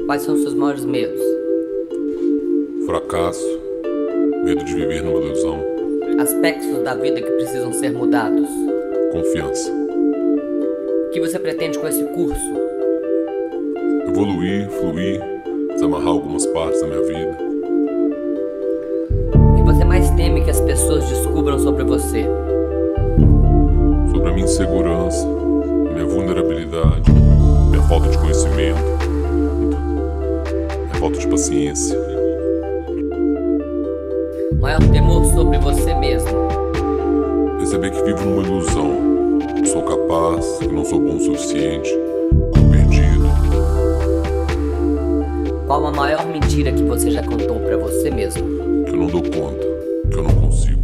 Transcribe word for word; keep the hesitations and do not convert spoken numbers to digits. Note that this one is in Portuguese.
Quais são os seus maiores medos? Fracasso, medo de viver numa ilusão, Aspectos da vida que precisam ser mudados. confiança, O que você pretende com esse curso? evoluir, fluir, desamarrar algumas partes da minha vida, O que você mais teme que as pessoas descubram sobre você? sobre a minha insegurança, minha vulnerabilidade, minha falta de conhecimento, minha falta de paciência, Maior temor sobre você mesmo? perceber que vivo numa ilusão, que sou capaz, que não sou bom o suficiente, perdido, Qual a maior mentira que você já contou pra você mesmo? que eu não dou conta, que eu não consigo.